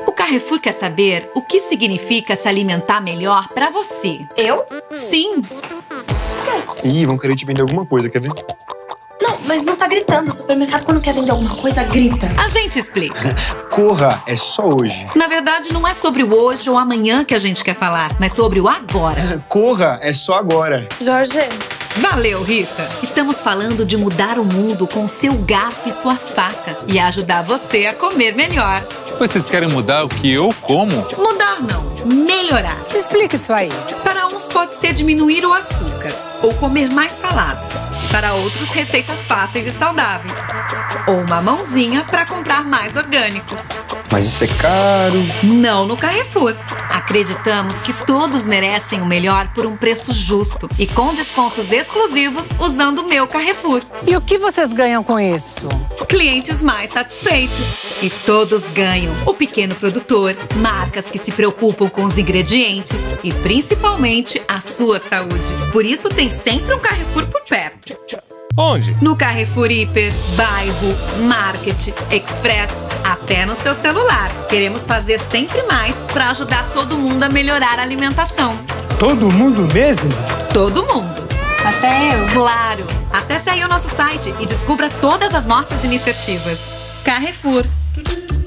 O Carrefour quer saber o que significa se alimentar melhor pra você. Eu? Sim. Ih, vão querer te vender alguma coisa, quer ver? Não, mas não tá gritando. O supermercado, quando quer vender alguma coisa, grita. A gente explica. Corra, é só hoje. Na verdade, não é sobre o hoje ou amanhã que a gente quer falar, mas sobre o agora. Corra, é só agora. Jorge. Valeu, Rita! Estamos falando de mudar o mundo com seu garfo e sua faca e ajudar você a comer melhor. Vocês querem mudar o que eu como? Mudar não, melhorar. Explica isso aí. Para uns pode ser diminuir o açúcar ou comer mais salada. Para outros, receitas fáceis e saudáveis. Ou uma mãozinha para comprar mais orgânicos. Mas isso é caro. Não no Carrefour. Acreditamos que todos merecem o melhor por um preço justo e com descontos exclusivos usando o meu Carrefour. E o que vocês ganham com isso? Clientes mais satisfeitos. E todos ganham. O pequeno produtor, marcas que se preocupam com os ingredientes e principalmente a sua saúde. Por isso tem sempre um Carrefour por perto. Onde? No Carrefour Hiper, Bairro, Market, Express, até no seu celular. Queremos fazer sempre mais para ajudar todo mundo a melhorar a alimentação. Todo mundo mesmo? Todo mundo. Até eu. Claro! Acesse aí o nosso site e descubra todas as nossas iniciativas. Carrefour.